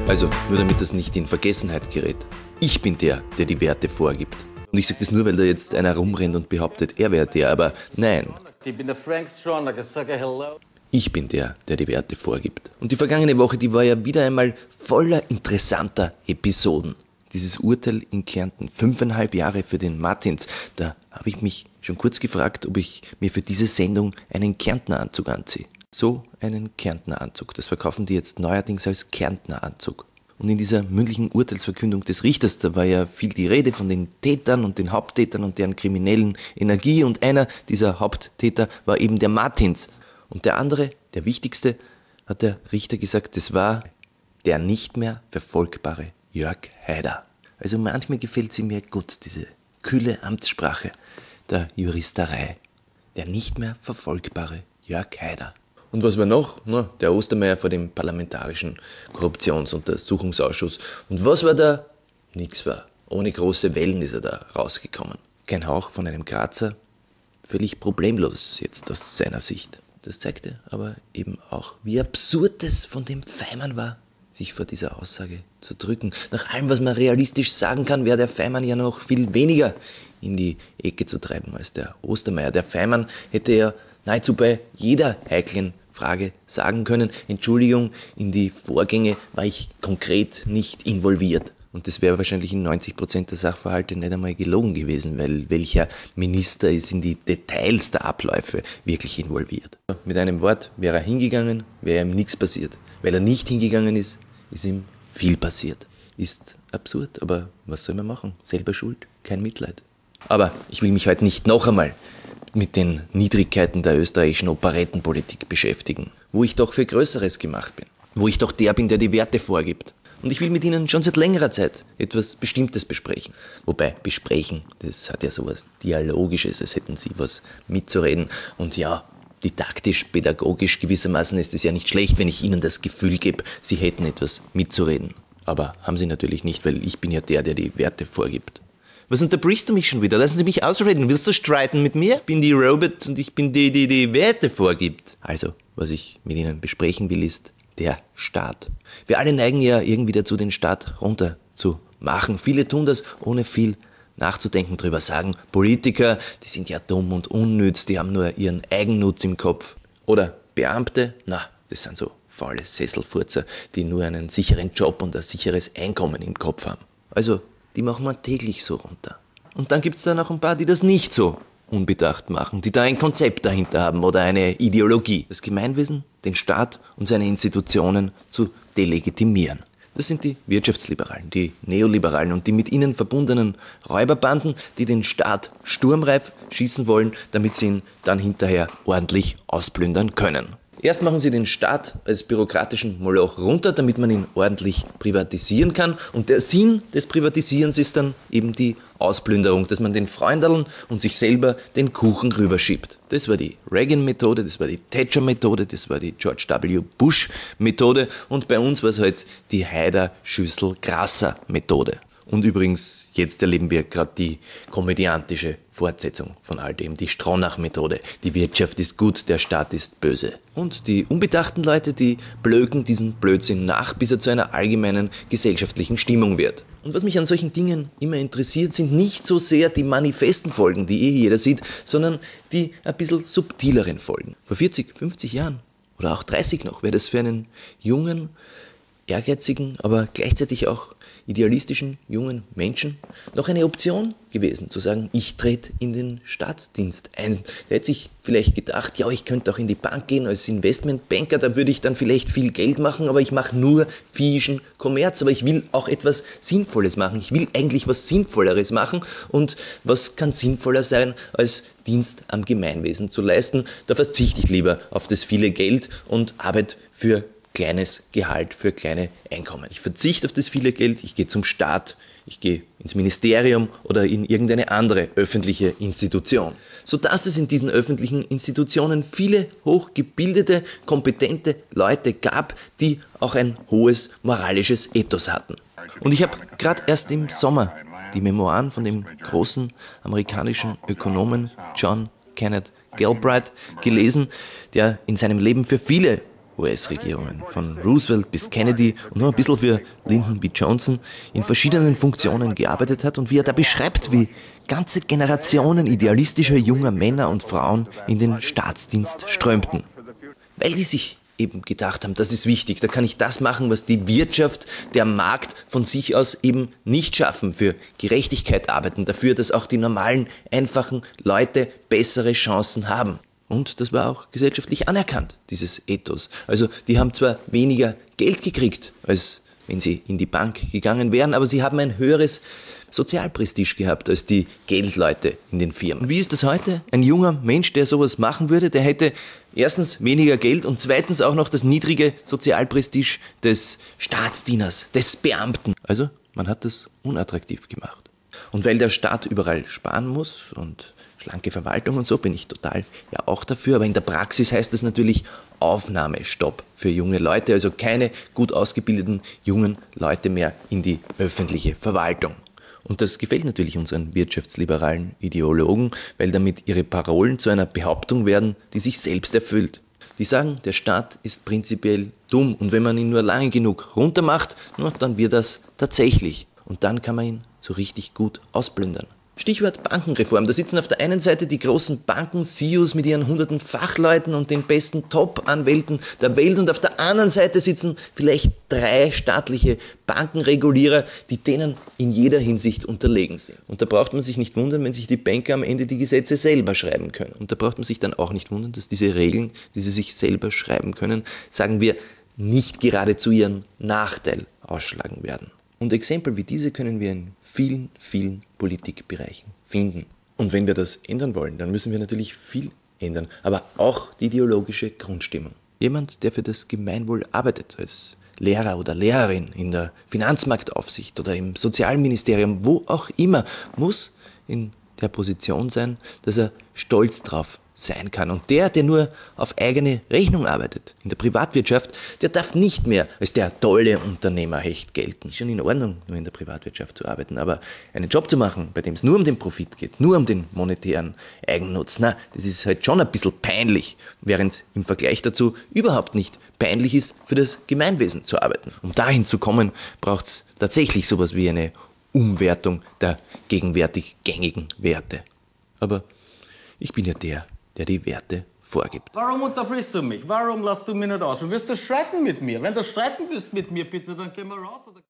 Also, nur damit das nicht in Vergessenheit gerät. Ich bin der, der die Werte vorgibt. Und ich sage das nur, weil da jetzt einer rumrennt und behauptet, er wäre der, aber nein. Ich bin der, der die Werte vorgibt. Und die vergangene Woche, die war ja wieder einmal voller interessanter Episoden. Dieses Urteil in Kärnten, 5,5 Jahre für den Martins, da habe ich mich schon kurz gefragt, ob ich mir für diese Sendung einen Kärntner Anzug anziehe. So einen Kärntner Anzug, das verkaufen die jetzt neuerdings als Kärntner Anzug. Und in dieser mündlichen Urteilsverkündung des Richters, da war ja viel die Rede von den Tätern und den Haupttätern und deren kriminellen Energie. Und einer dieser Haupttäter war eben der Martins. Und der andere, der wichtigste, hat der Richter gesagt, das war der nicht mehr verfolgbare Jörg Haider. Also manchmal gefällt sie mir gut, diese kühle Amtssprache der Juristerei. Der nicht mehr verfolgbare Jörg Haider. Und was war noch? Na, der Ostermeier vor dem Parlamentarischen Korruptionsuntersuchungsausschuss. Und was war da? Nix war. Ohne große Wellen ist er da rausgekommen. Kein Hauch von einem Grazer. Völlig problemlos jetzt aus seiner Sicht. Das zeigte aber eben auch, wie absurd es von dem Feimann war, sich vor dieser Aussage zu drücken. Nach allem, was man realistisch sagen kann, wäre der Feimann ja noch viel weniger in die Ecke zu treiben als der Ostermeier. Der Feimann hätte ja nahezu bei jeder heiklen Frage sagen können, Entschuldigung, in die Vorgänge war ich konkret nicht involviert. Und das wäre wahrscheinlich in 90% der Sachverhalte nicht einmal gelogen gewesen, weil welcher Minister ist in die Details der Abläufe wirklich involviert. Mit einem Wort, wäre er hingegangen, wäre ihm nichts passiert. Weil er nicht hingegangen ist, ist ihm viel passiert. Ist absurd, aber was soll man machen? Selber schuld, kein Mitleid. Aber ich will mich heute nicht noch einmal mit den Niedrigkeiten der österreichischen Operettenpolitik beschäftigen, wo ich doch für Größeres gemacht bin, wo ich doch der bin, der die Werte vorgibt. Und ich will mit Ihnen schon seit längerer Zeit etwas Bestimmtes besprechen. Wobei, besprechen, das hat ja sowas Dialogisches, als hätten Sie was mitzureden. Und ja, didaktisch, pädagogisch gewissermaßen ist es ja nicht schlecht, wenn ich Ihnen das Gefühl gebe, Sie hätten etwas mitzureden. Aber haben Sie natürlich nicht, weil ich bin ja der, der die Werte vorgibt. Was unterbrichst du mich schon wieder? Lassen Sie mich ausreden. Willst du streiten mit mir? Ich bin die Robot und ich bin die Werte vorgibt. Also, was ich mit Ihnen besprechen will, ist der Staat. Wir alle neigen ja irgendwie dazu, den Staat runter zu machen. Viele tun das, ohne viel nachzudenken drüber. Sagen, Politiker, die sind ja dumm und unnütz, die haben nur ihren Eigennutz im Kopf. Oder Beamte, na, das sind so faule Sesselfurzer, die nur einen sicheren Job und ein sicheres Einkommen im Kopf haben. Also, die machen wir täglich so runter. Und dann gibt's da noch ein paar, die das nicht so unbedacht machen, die da ein Konzept dahinter haben oder eine Ideologie. Das Gemeinwesen, den Staat und seine Institutionen zu delegitimieren. Das sind die Wirtschaftsliberalen, die Neoliberalen und die mit ihnen verbundenen Räuberbanden, die den Staat sturmreif schießen wollen, damit sie ihn dann hinterher ordentlich ausplündern können. Erst machen sie den Staat als bürokratischen Moloch runter, damit man ihn ordentlich privatisieren kann. Und der Sinn des Privatisierens ist dann eben die Ausplünderung, dass man den Freundeln und sich selber den Kuchen rüberschiebt. Das war die Reagan-Methode, das war die Thatcher-Methode, das war die George W. Bush-Methode und bei uns war es halt die Haider-Schüssel-Grasser-Methode. Und übrigens, jetzt erleben wir gerade die komödiantische Fortsetzung von all dem, die Stronach-Methode. Die Wirtschaft ist gut, der Staat ist böse. Und die unbedachten Leute, die blöken diesen Blödsinn nach, bis er zu einer allgemeinen gesellschaftlichen Stimmung wird. Und was mich an solchen Dingen immer interessiert, sind nicht so sehr die manifesten Folgen, die jeder sieht, sondern die ein bisschen subtileren Folgen. Vor 40, 50 Jahren oder auch 30 noch wäre das für einen jungen, ehrgeizigen, aber gleichzeitig auch idealistischen jungen Menschen noch eine Option gewesen, zu sagen, ich trete in den Staatsdienst ein. Der hätte sich vielleicht gedacht, ja, ich könnte auch in die Bank gehen als Investmentbanker, da würde ich dann vielleicht viel Geld machen, aber ich mache nur viehischen Kommerz, aber ich will auch etwas Sinnvolles machen. Ich will eigentlich was Sinnvolleres machen und was kann sinnvoller sein, als Dienst am Gemeinwesen zu leisten? Da verzichte ich lieber auf das viele Geld und arbeite für kleines Gehalt, für kleine Einkommen. Ich verzichte auf das viele Geld, ich gehe zum Staat, ich gehe ins Ministerium oder in irgendeine andere öffentliche Institution. Sodass es in diesen öffentlichen Institutionen viele hochgebildete, kompetente Leute gab, die auch ein hohes moralisches Ethos hatten. Und ich habe gerade erst im Sommer die Memoiren von dem großen amerikanischen Ökonomen John Kenneth Galbraith gelesen, der in seinem Leben für viele US-Regierungen, von Roosevelt bis Kennedy und noch ein bisschen für Lyndon B. Johnson, in verschiedenen Funktionen gearbeitet hat und wie er da beschreibt, wie ganze Generationen idealistischer junger Männer und Frauen in den Staatsdienst strömten. Weil die sich eben gedacht haben, das ist wichtig, da kann ich das machen, was die Wirtschaft, der Markt von sich aus eben nicht schaffen, für Gerechtigkeit arbeiten, dafür, dass auch die normalen, einfachen Leute bessere Chancen haben. Und das war auch gesellschaftlich anerkannt, dieses Ethos. Also die haben zwar weniger Geld gekriegt, als wenn sie in die Bank gegangen wären, aber sie haben ein höheres Sozialprestige gehabt als die Geldleute in den Firmen. Und wie ist das heute? Ein junger Mensch, der sowas machen würde, der hätte erstens weniger Geld und zweitens auch noch das niedrige Sozialprestige des Staatsdieners, des Beamten. Also man hat das unattraktiv gemacht. Und weil der Staat überall sparen muss und schlanke Verwaltung und so, bin ich total ja auch dafür, aber in der Praxis heißt das natürlich Aufnahmestopp für junge Leute, also keine gut ausgebildeten jungen Leute mehr in die öffentliche Verwaltung. Und das gefällt natürlich unseren wirtschaftsliberalen Ideologen, weil damit ihre Parolen zu einer Behauptung werden, die sich selbst erfüllt. Die sagen, der Staat ist prinzipiell dumm und wenn man ihn nur lange genug runtermacht, dann wird das tatsächlich. Und dann kann man ihn so richtig gut ausplündern. Stichwort Bankenreform. Da sitzen auf der einen Seite die großen Banken-CEOs mit ihren hunderten Fachleuten und den besten Top-Anwälten der Welt und auf der anderen Seite sitzen vielleicht 3 staatliche Bankenregulierer, die denen in jeder Hinsicht unterlegen sind. Und da braucht man sich nicht wundern, wenn sich die Banker am Ende die Gesetze selber schreiben können. Und da braucht man sich dann auch nicht wundern, dass diese Regeln, die sie sich selber schreiben können, sagen wir, nicht gerade zu ihrem Nachteil ausschlagen werden. Und Exempel wie diese können wir in vielen, vielen Politikbereichen finden. Und wenn wir das ändern wollen, dann müssen wir natürlich viel ändern, aber auch die ideologische Grundstimmung. Jemand, der für das Gemeinwohl arbeitet, als Lehrer oder Lehrerin in der Finanzmarktaufsicht oder im Sozialministerium, wo auch immer, muss in der Position sein, dass er stolz drauf sein kann. Und der nur auf eigene Rechnung arbeitet, in der Privatwirtschaft, der darf nicht mehr als der tolle Unternehmerhecht gelten. Ist schon in Ordnung, nur in der Privatwirtschaft zu arbeiten, aber einen Job zu machen, bei dem es nur um den Profit geht, nur um den monetären Eigennutz, das ist halt schon ein bisschen peinlich, während im Vergleich dazu überhaupt nicht peinlich ist, für das Gemeinwesen zu arbeiten. Um dahin zu kommen, braucht es tatsächlich sowas wie eine Umwertung der gegenwärtig gängigen Werte. Aber ich bin ja der die Werte vorgibt. Warum unterbrichst du mich? Warum lässt du mich nicht aus? Du wirst das streiten mit mir. Wenn du streiten willst mit mir, bitte, dann gehen wir raus. Oder